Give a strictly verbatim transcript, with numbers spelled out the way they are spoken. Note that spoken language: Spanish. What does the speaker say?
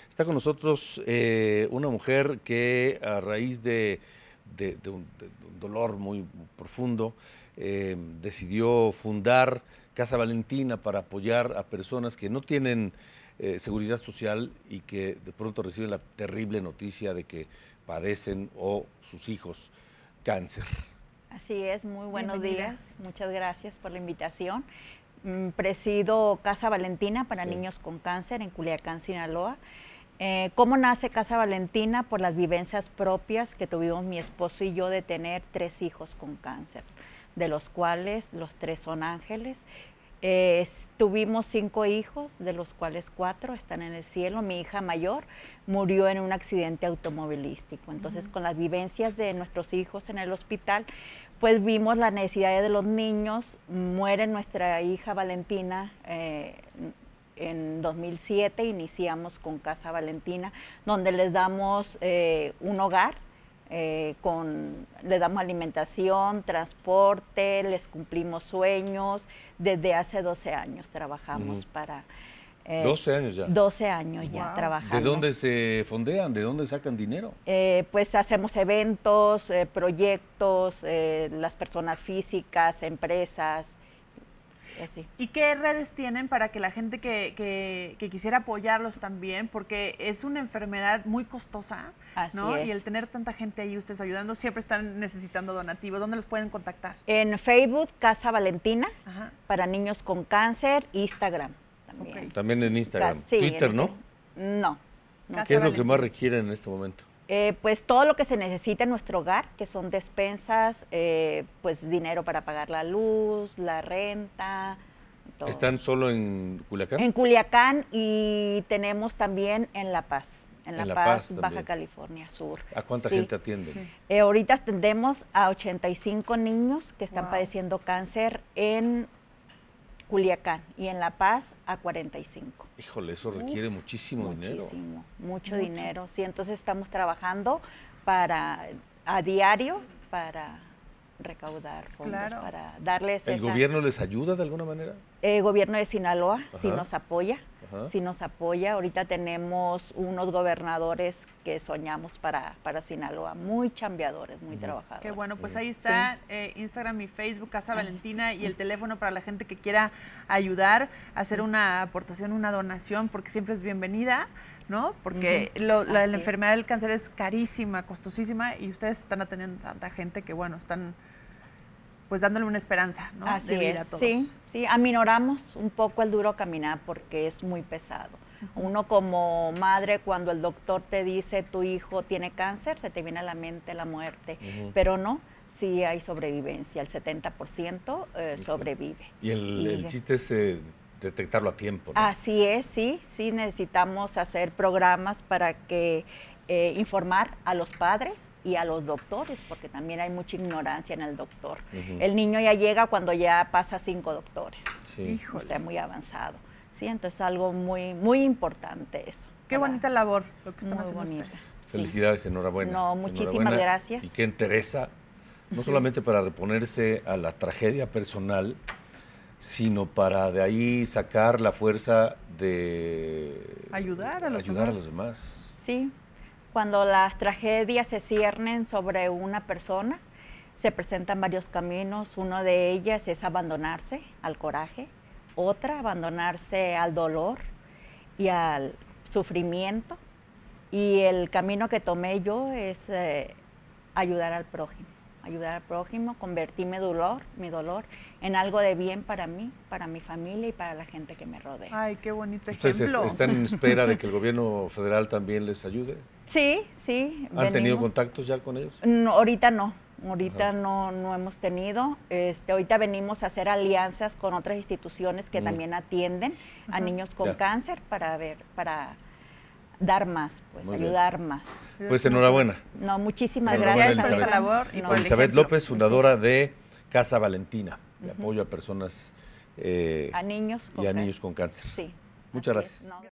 Está con nosotros eh, una mujer que a raíz de, de, de, un, de un dolor muy profundo eh, decidió fundar Casa Valentina para apoyar a personas que no tienen eh, seguridad social y que de pronto reciben la terrible noticia de que padecen o sus hijos cáncer. Así es, muy buenos Bienvenida. días, muchas gracias por la invitación. Mm, Presido Casa Valentina para Sí. niños con cáncer en Culiacán, Sinaloa. Eh, ¿Cómo nace Casa Valentina? Por las vivencias propias que tuvimos mi esposo y yo de tener tres hijos con cáncer, de los cuales los tres son ángeles. Eh, s- tuvimos cinco hijos, de los cuales cuatro están en el cielo. Mi hija mayor murió en un accidente automovilístico. Entonces, Ujú. con las vivencias de nuestros hijos en el hospital, pues vimos la necesidad de los niños. Muere nuestra hija Valentina eh, en dos mil siete, iniciamos con Casa Valentina, donde les damos eh, un hogar. Eh, con, le damos alimentación, transporte, les cumplimos sueños. Desde hace doce años trabajamos Ujú. para... eh, doce años ya. doce años ya Guau. trabajando. ¿De dónde se fondean? ¿De dónde sacan dinero? Eh, pues hacemos eventos, eh, proyectos, eh, las personas físicas, empresas, y así. ¿Y qué redes tienen para que la gente que, que- que quisiera apoyarlos también? Porque es una enfermedad muy costosa, Así ¿no? es. Y el tener tanta gente ahí, ustedes ayudando, siempre están necesitando donativos. ¿Dónde los pueden contactar? En Facebook, Casa Valentina, Ajá. para niños con cáncer, Instagram también. Ok. También en Instagram. Ca- sí, Twitter, en- ¿no? No. no. Casa ¿Qué es lo que Valentina. más requieren en este momento? Eh, pues todo lo que se necesita en nuestro hogar, que son despensas, eh, pues dinero para pagar la luz, la renta, todo. ¿Están solo en Culiacán? En Culiacán y tenemos también en La Paz, en La, En La Paz, Paz Baja también. California Sur. ¿A cuánta Sí. gente atienden? Sí. Eh, ahorita atendemos a ochenta y cinco niños que están Wow. padeciendo cáncer en Culiacán y en La Paz a cuarenta y cinco. Híjole, eso Uf, requiere muchísimo, dinero. Muchísimo, mucho, Mucho. dinero. Sí, entonces estamos trabajando para a diario para recaudar fondos, Claro. para darles ¿El esa- gobierno les ayuda de alguna manera? El gobierno de Sinaloa sí Ajá. nos apoya, Ajá. sí nos apoya. Ahorita tenemos unos gobernadores que soñamos para, para Sinaloa, muy chambeadores, muy Ujú. trabajadores. Qué bueno, pues Ujú. ahí está eh, Instagram y Facebook, Casa Ah. Valentina, y el teléfono para la gente que quiera ayudar, hacer una aportación, una donación, porque siempre es bienvenida, ¿no? Porque Ujú. lo- la, Así la es. enfermedad del cáncer es carísima, costosísima, y ustedes están atendiendo a tanta gente que, bueno, están pues dándole una esperanza, ¿no? Así de vida es, a todos. sí, sí, aminoramos un poco el duro caminar porque es muy pesado. Ujú. Uno como madre, cuando el doctor te dice tu hijo tiene cáncer, se te viene a la mente la muerte, Ujú. pero no, sí hay sobrevivencia, el setenta por ciento eh, Híjole. sobrevive. Y el, el Y- chiste es eh, detectarlo a tiempo, ¿no? Así es, sí, sí necesitamos hacer programas para que eh, informar a los padres y a los doctores, porque también hay mucha ignorancia en el doctor. Ujú. El niño ya llega cuando ya pasa cinco doctores, Sí. Híjole. o sea, muy avanzado. Sí, entonces algo muy, muy importante eso. Qué para- bonita labor lo que están Muy haciendo bonita. ustedes. sí. Felicidades, enhorabuena. No, muchísimas enhorabuena. gracias. Y qué entereza, no solamente para reponerse a la tragedia personal, sino para de ahí sacar la fuerza de Ayudar a los ayudar a demás. los demás. Sí, cuando las tragedias se ciernen sobre una persona, se presentan varios caminos. Uno de ellas es abandonarse al coraje, otra abandonarse al dolor y al sufrimiento. Y el camino que tomé yo es eh, ayudar al prójimo, ayudar al prójimo, convertir mi dolor, mi dolor en algo de bien para mí, para mi familia y para la gente que me rodea. Ay, qué bonito ¿Ustedes ejemplo. es- están en espera de que el gobierno federal también les ayude? Sí, sí. ¿Han tenido venimos- contactos ya con ellos? No, ahorita no, ahorita Ajá. no, no hemos tenido. Este, ahorita venimos a hacer alianzas con otras instituciones que Mm. también atienden a Ajá. niños con Ya. cáncer para ver, para dar más, pues Muy bien. ayudar más. Pues enhorabuena. No, muchísimas Enhorabuena, gracias. Elizabeth. por esta labor y No, por el Elizabeth ejemplo. López, fundadora de Casa Valentina, de Ujú. apoyo a personas eh, A niños con y a cáncer. niños con cáncer. Sí. Muchas así es. gracias. No,